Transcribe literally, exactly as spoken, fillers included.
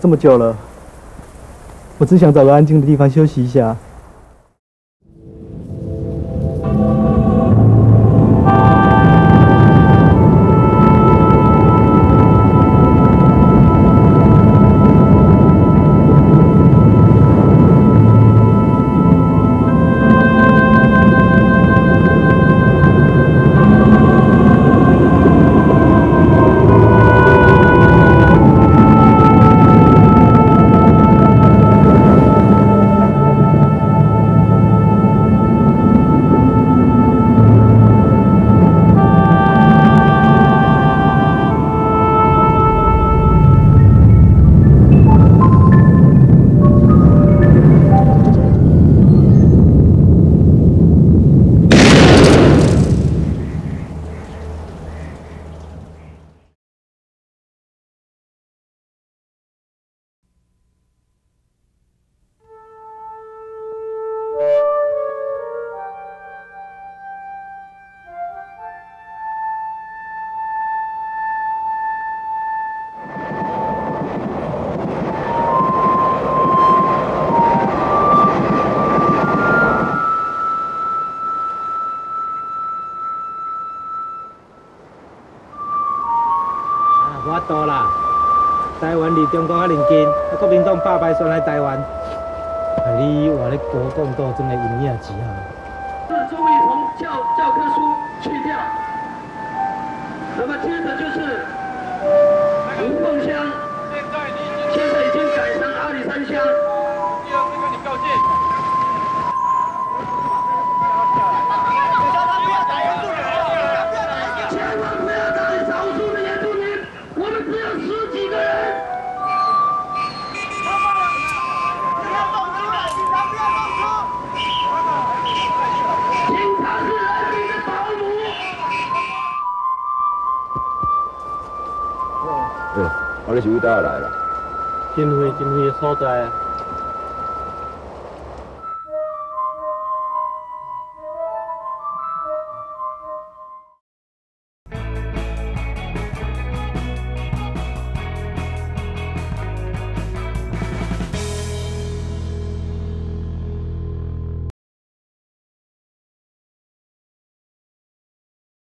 么久了，我只想找个安静的地方休息一下。 我多啦，台湾离中国较邻近，啊，国民党百败选来台湾，啊，你活咧国共斗争的阴影之下。 是终于从教教科书去掉，那么接着就是吴凤乡，现在已经改成阿里山乡。第二次跟你告诫。 对，我哋是为倒来啦。 真会真会的所在。